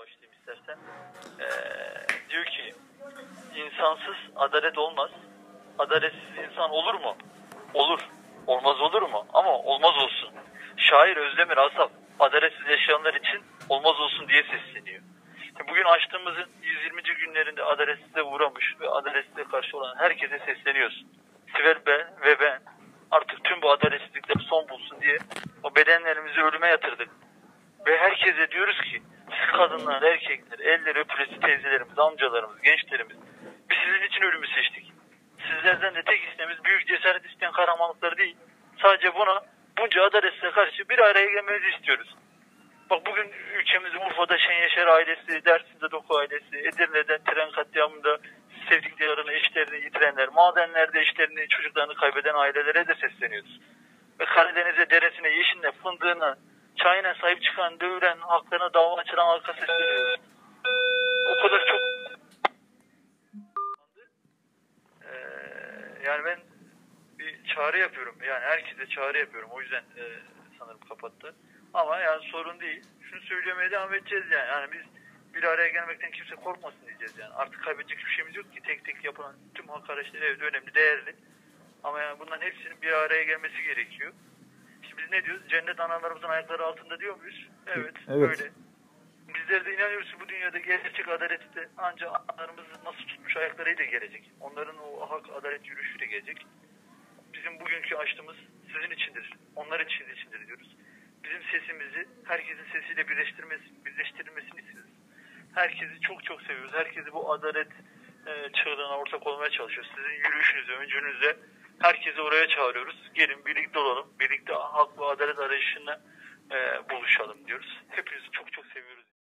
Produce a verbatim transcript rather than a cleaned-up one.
başlayayım istersen. Ee, diyor ki insansız adalet olmaz. Adaletsiz insan olur mu? Olur. Olmaz olur mu? Ama olmaz olsun. Şair Özdemir Asaf adaletsiz yaşayanlar için olmaz olsun diye sesleniyor. Bugün açtığımızın yüz yirminci günlerinde adaletsizliğe uğramış ve adaletsizliğe karşı olan herkese sesleniyoruz. Sibel ben ve ben artık tüm bu adaletsizlikler son bulsun diye o bedenlerimizi ölüme yatırdık. Ve herkese diyoruz ki siz kadınlar, erkekler, eller öpülesi teyzelerimiz, amcalarımız, gençlerimiz biz sizin için ölümü seçtik. Sizlerden de tek isteğimiz büyük cesaret isteyen kahramanlıkları değil. Sadece buna bunca adaletsizliğe karşı bir araya gelmenizi istiyoruz. Bak bugün ülkemizde Urfa'da Şen Yaşar ailesi, Dersim'de Doku ailesi, Edirne'den tren katliamında sevdiklerini, eşlerini yitirenler, madenlerde eşlerini, çocuklarını kaybeden ailelere de sesleniyoruz. Ve Karadeniz'e, deresine, yeşiline, fındığına, çayına sahip çıkan, dövülen, haklarına dava açılan halka sesleniyoruz. O kadar çok... Ee, yani ben bir çağrı yapıyorum. Yani herkese çağrı yapıyorum. O yüzden e, sanırım kapattı. Ama yani sorun değil. Şunu söylemeye devam edeceğiz yani. Yani biz bir araya gelmekten kimse korkmasın diyeceğiz yani. Artık kaybedecek hiçbir şeyimiz yok ki. Tek tek yapılan tüm hak araçları evet önemli, değerli. Ama yani bunların hepsinin bir araya gelmesi gerekiyor. Şimdi biz ne diyoruz? Cennet analarımızın ayakları altında diyor muyuz? Evet, evet. öyle. Bizler de inanıyoruz ki bu dünyada gerçek adalet de ancak analarımızın nasıl tutmuş ayaklarıyla gelecek. Onların o hak, adalet yürüyüşüyle gelecek. Bizim bugünkü açtığımız sizin içindir. Onlar için içindir diyoruz. Bizim sesimizi herkesin sesiyle birleştirmesi, birleştirilmesini istiyoruz. Herkesi çok çok seviyoruz. Herkesi bu adalet e, çığlığına ortak olmaya çalışıyoruz. Sizin yürüyüşünüze, öncünüze herkesi oraya çağırıyoruz. Gelin birlikte olalım. Birlikte hak ve adalet arayışına e, buluşalım diyoruz. Hepinizi çok çok seviyoruz.